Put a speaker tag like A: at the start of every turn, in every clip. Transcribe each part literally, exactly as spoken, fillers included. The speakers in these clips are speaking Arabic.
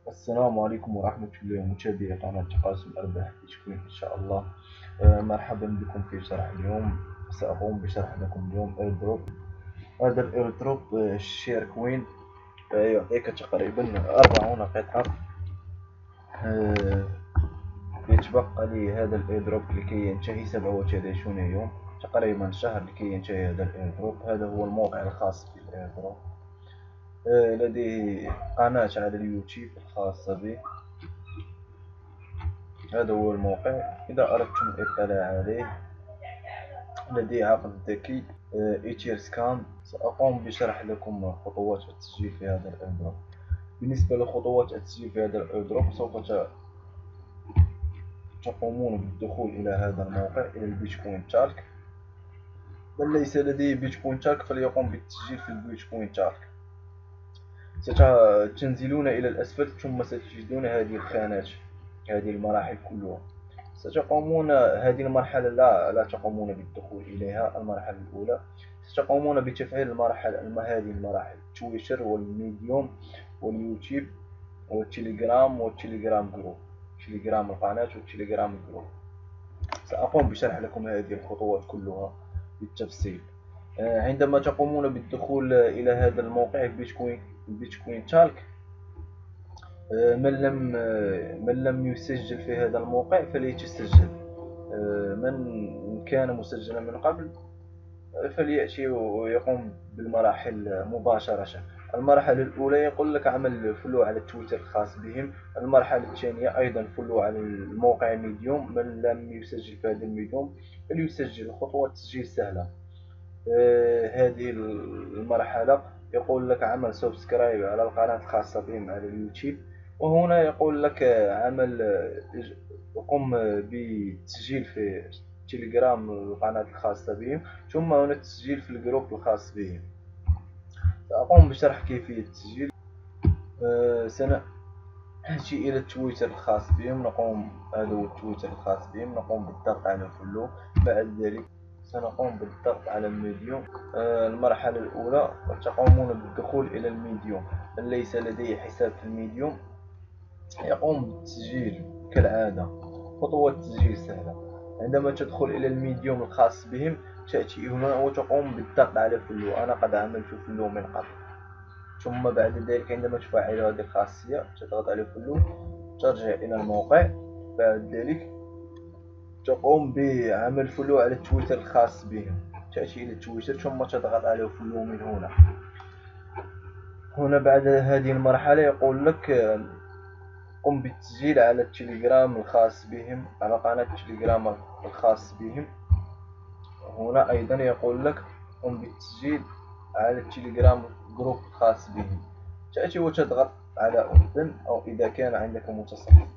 A: السلام عليكم ورحمة الله متابعي قناة تقاسم أرباح بيتكوين إن شاء الله. آه، مرحبا بكم في شرح اليوم. سأقوم بشرح لكم اليوم ايردروب. هذا الايردروب آه، الشير كوين آه، يعطيك تقريبا أربعون قطعة. آه، يتبقى لي هذا الايردروب لكي ينتهي سبعة وثلاثين يوم، تقريبا شهر لكي ينتهي هذا الايردروب. هذا هو الموقع الخاص بالايردروب. آه، لديه قناة على اليوتيوب الخاصة به. هذا هو الموقع. إذا أردتم الاطلاع عليه لديه عقد ذكي ايتير سكان. سأقوم بشرح لكم خطوات التسجيل في هذا الايردروب. بالنسبة لخطوات التسجيل في هذا الايردروب، سوف تقومون بالدخول إلى هذا الموقع، إلى البيتكوين تالك. من ليس لديه بيتكوين تالك فليقوم بالتسجيل في البيتكوين تالك. ستنزلون إلى الأسفل ثم ستجدون هذه الخانات، هذه المراحل كلها. ستقومون هذه المرحلة لا لا تقومون بالدخول إليها. المرحلة الأولى ستقومون بتفعيل المراحل هذه المراحل: تويتر والميديوم واليوتيوب والتليجرام والتليجرام جروب، تليجرام القناة والتليجرام جروب. سأقوم بشرح لكم هذه الخطوات كلها بالتفصيل. عندما تقومون بالدخول إلى هذا الموقع بيتكوين بيتكوين تالك، من لم من لم يسجل في هذا الموقع فليتسجل. من كان مسجلا من قبل فليأتي ويقوم بالمراحل مباشرة. المرحلة الأولى يقول لك عمل فولو على التويتر الخاص بهم. المرحلة الثانية أيضا فولو على الموقع ميديوم. من لم يسجل في هذا الميديوم فليسجل. خطوة التسجيل سهلة. هذه المرحلة يقول لك عمل سبسكرايب على القناة الخاصة بهم على اليوتيوب. وهنا يقول لك عمل قم بالتسجيل في تليجرام القناة الخاصة بهم، ثم هنا التسجيل في الجروب الخاص بهم. سأقوم بشرح كيفية التسجيل. أه سنأتي إلى التويتر الخاص بهم. نقوم هذا هو التويتر الخاص بهم. نقوم بالضغط على فولو. بعد ذلك سنقوم بالضغط على الميديوم. أه المرحلة الأولى تقومون بالدخول إلى الميديوم. من ليس لديه حساب في الميديوم يقوم بالتسجيل كالعادة. خطوة التسجيل سهلة. عندما تدخل إلى الميديوم الخاص بهم تأتي هنا وتقوم بالضغط على فولو. أنا قد عملت فولو من قبل. ثم بعد ذلك عندما تفعل هذه الخاصية تضغط على فولو، ترجع إلى الموقع. بعد ذلك تقوم بعمل فولو على التويتر الخاص بهم. تأتي إلى التويتر ثم تضغط على فولو من هنا. هنا بعد هذه المرحلة يقول لك قم بالتسجيل على التليجرام الخاص بهم، على قناة التليجرام الخاص بهم. هنا أيضا يقول لك قم بالتسجيل على التليجرام جروب الخاص بهم. تأتي وتضغط على أوبن، أو إذا كان عندك متصفح،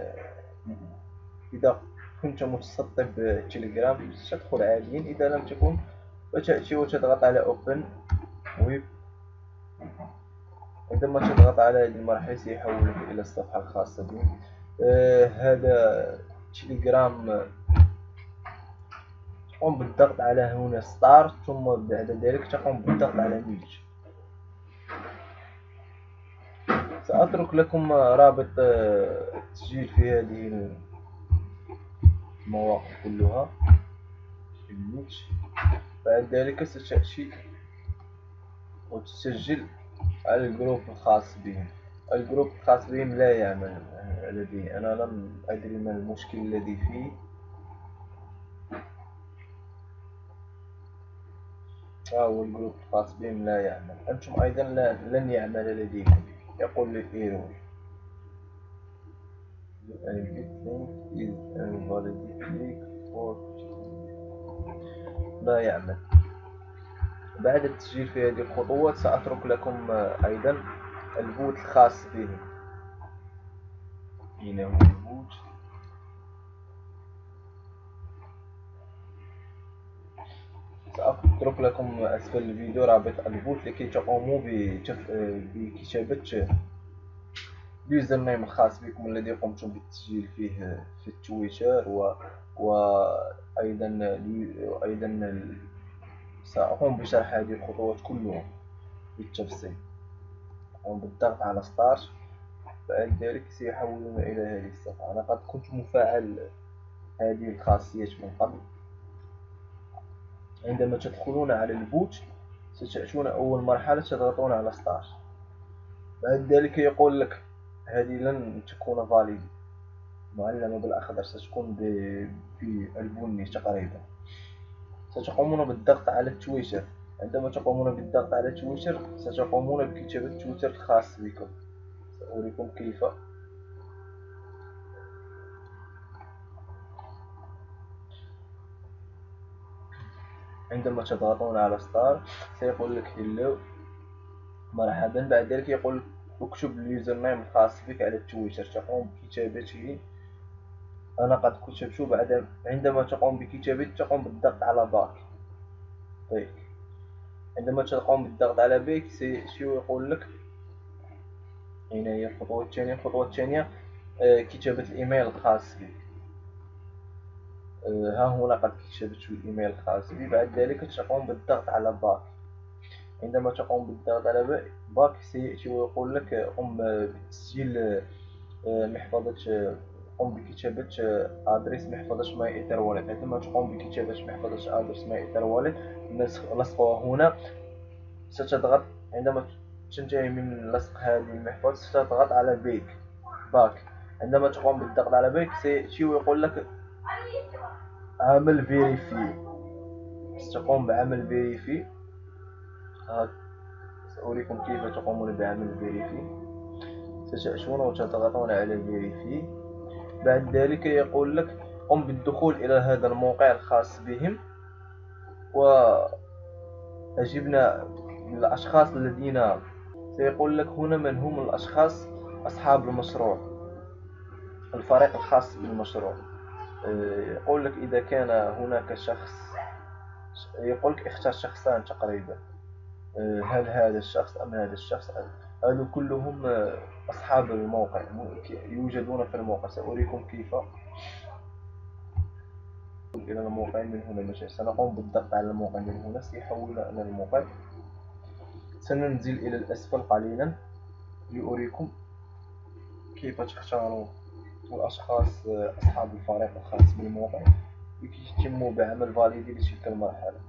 A: إذا كنت متسطب بالتليجرام ستدخل عاديا. إذا لم تكن فتأتي وتضغط على أوبن ويب. عندما تضغط على هذه المرحلة سيحولك إلى الصفحة الخاصة بهم. آه هذا تليجرام. تقوم بالضغط على هنا ستارت، ثم بعد ذلك تقوم بالضغط على ميوت. سأترك لكم رابط التسجيل في هذه المواقع كلها في الميوت. بعد ذلك ستأتي وتسجل على الجروب الخاص بهم. الجروب الخاص بهم لا يعمل لدي. أنا لم أدري ما المشكل الذي فيه. ها هو الجروب الخاص بهم لا يعمل. أنتم أيضا لن يعمل لديكم. يقول لي ايرور لا يعمل. بعد التسجيل في هذه الخطوات سأترك لكم أيضا البوت الخاص به. هنا هو البوت. سأترك لكم أسفل الفيديو رابط البوت لكي تقوموا بكتابة اليوزر نيم الخاص بكم الذي قمتم بالتسجيل فيه في التويتر. و وأيضا أيضا سأقوم بشرح هذه الخطوات كلها بالتفصيل. أقوم بالضغط على ستارت. بعد ذلك سيحولون إلى هذه الصفحة. أنا قد كنت مفعل هذه الخاصية من قبل. عندما تدخلون على البوت ستأتون أول مرحلة تضغطون على ستارت. بعد ذلك يقول لك هذه لن تكون فاليد، معلمة بالأخضر، ستكون بالبني تقريبا. ستقومون بالضغط على تويتر. عندما تقومون بالضغط على تويتر ستقومون بكتابة تويتر الخاص بكم. سأريكم كيف. عندما تضغطون على ستار سيقول لك هلو مرحبا. بعد ذلك يقول اكتب اليوزر نيم الخاص بك على تويتر، تقوم بكتابته. أنا قد كتبته. بعد عندما تقوم بكتابته تقوم بالضغط على باك. طيب عندما تقوم بالضغط على باك شو يقول لك؟ هنا هي الخطوة الثانية. الخطوة الثانية آه كتابة الإيميل الخاص بك. آه ها هنا قد كتبت الإيميل الخاص بي. بعد ذلك تقوم بالضغط على باك. عندما تقوم بالضغط على باك سيأتي ويقول لك قم بتسجيل محفظة، قم بكتابة أدريس محفظة ماي إيثر والت. عندما تقوم بكتابة محفظة أدريس ماي إيثر والت لصقها هنا ستضغط. عندما تنتهي من لصق هذه المحفظة ستضغط على بيك باك. عندما تقوم بالضغط على بيك سيأتي ويقول لك عمل فيريفي. ستقوم بعمل فيريفي. سأريكم كيف تقومون بعمل فيريفي. ستأتون وتضغطون على فيريفي. بعد ذلك يقول لك قم بالدخول إلى هذا الموقع الخاص بهم وأجبنا من الأشخاص الذين سيقول لك هنا من هم الأشخاص أصحاب المشروع، الفريق الخاص بالمشروع. يقول لك إذا كان هناك شخص، يقول لك اختار شخصان تقريبا، هل هذا الشخص أم هذا الشخص. هذو كلهم أصحاب الموقع يوجدون في الموقع. سأريكم كيف. إلى الموقع من هنا مثلا سنقوم بالضغط على الموقع من هنا سيحولنا إلى الموقع. سننزل إلى الأسفل قليلا لأريكم كيف تختاروا الأشخاص أصحاب الفريق الخاص بالموقع لكي يتموا بعمل فاليدي لتلك المرحلة.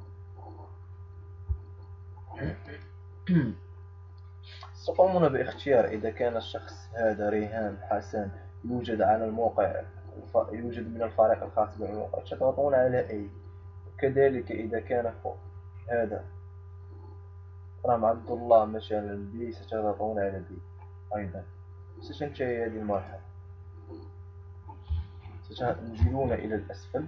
A: ستقومون باختيار إذا كان الشخص هذا ريهان حسن يوجد على الموقع، يوجد من الفريق الخاص بالموقع تضغطون على أي. كذلك إذا كان هذا رام عبد الله مثلا بي ستضغطون على بي أيضا. ستنتهي هذه المرحلة. ستنزلون إلى الأسفل.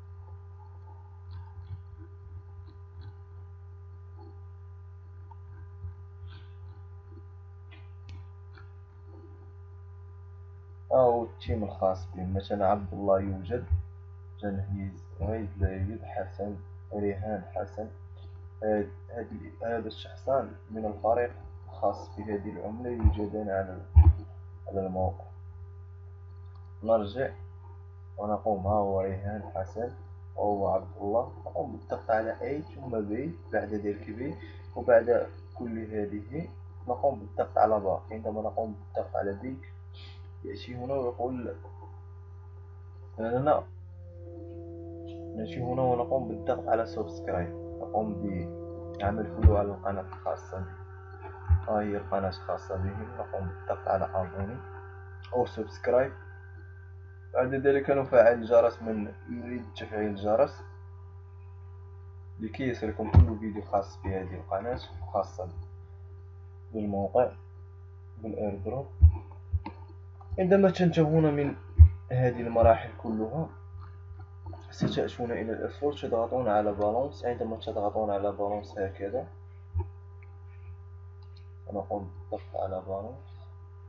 A: أو التيم الخاص بهم مثلا عبد الله يوجد، جنهيز غيد لايد حسن ريهان حسن. هذا الشخصان من الفريق الخاص بهذه العملة يوجدان على على الموقع. نرجع ونقوم. ها هو ريهان حسن وهو عبد الله. نقوم بالضغط على أي ثم بي، بعد ذلك بي، وبعد كل هذه نقوم بالضغط على باك. عندما نقوم بالضغط على بيك يأتي هنا ويقول لنا نأتي هنا ونقوم بالضغط على سبسكرايب. نقوم بعمل فولو على القناة الخاصة بي. ها هي القناة الخاصة بهم. نقوم بالضغط على أبوني أو سبسكرايب. بعد ذلك نفعل الجرس من يريد تفعيل الجرس لكي يصلكم كل فيديو خاص بهذه القناة خاصة بالموقع بالإيردروب. عندما تنتهون من هذه المراحل كلها ستأتون إلى الأسفل تضغطون على بالانس. عندما تضغطون على بالانس هكذا نقوم بالضغط على بالانس.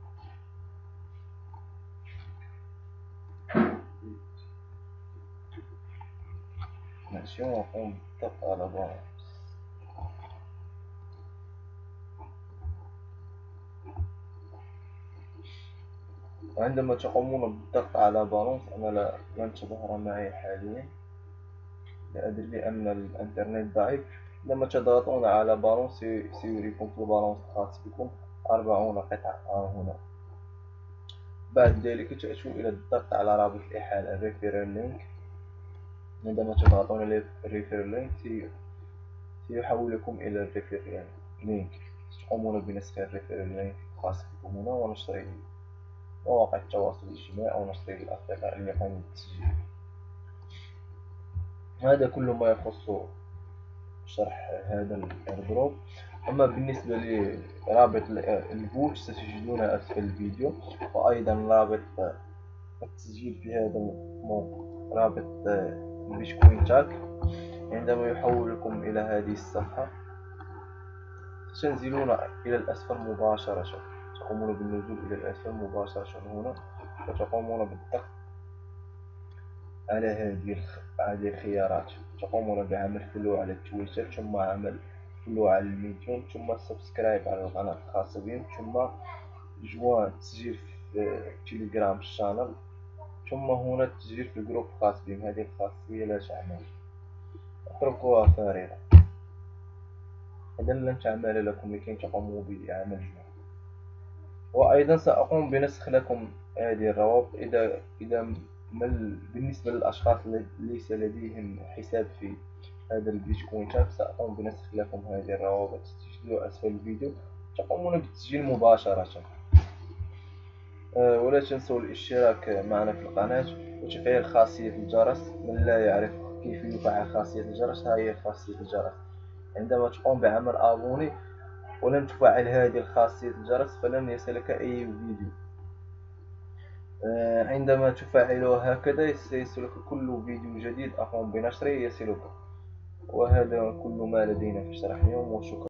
A: ماشي ونقوم بالضغط على بالانس. عندما تقومون بالضغط على بالانس، أنا لا لن تظهر معي حاليا لا أدري لأن الإنترنت ضعيف. لما تضغطون على بالانس سيوريكم في البالانس الخاص بكم أربعون قطعة هنا. بعد ذلك تأتوا إلى الضغط على رابط الإحالة Referral Link. عندما تضغطون على Referral Link سيحولكم إلى الريفيرال لينك. تقومون بنسخ الريفيرال لينك الخاص بكم هنا ونشره مواقع التواصل الاجتماعي أو نشره للأصدقاء اللي يقومون بالتسجيل. هذا كل ما يخص شرح هذا الايردروب. أما بالنسبة لرابط الفوت ستجدونه أسفل الفيديو، وأيضا رابط التسجيل في هذا الموقع رابط البيتكوين تاك. عندما يحولكم إلى هذه الصفحة تنزلون إلى الأسفل مباشرة، تقومون بالنزول إلى الأسفل مباشرة هنا وتقومون بالضغط على هذه هذه الخيارات. تقومون بعمل فولو على تويتر، ثم عمل فولو على الميديوم، ثم سبسكرايب على القناة الخاصة بهم، ثم جوان تسجيل في تيليجرام شانل، ثم هنا التسجيل في الجروب الخاص بهم. هذه الخاصية لا تعمل، اتركوها فارغة، إذا لن تعمل لكم لكي تقوموا بعمل جوان. وأيضا سأقوم بنسخ لكم هذه الروابط إذا إذا بالنسبة للأشخاص ليس لديهم حساب في هذا البيتكوين تاب، سأقوم بنسخ لكم هذه الروابط. تجدوا أسفل الفيديو، تقومون بالتسجيل مباشرة. أه ولا تنسوا الاشتراك معنا في القناة وتفعيل خاصية الجرس. من لا يعرف كيف يفعل خاصية الجرس، ها هي خاصية الجرس. عندما تقوم بعمل أبوني ولم تفعل هذه الخاصية الجرس فلن يصلك أي فيديو. عندما تفعلها هكذا سيصلك كل فيديو جديد أقوم بنشره يصلك. وهذا كل ما لدينا في شرح اليوم، وشكرا.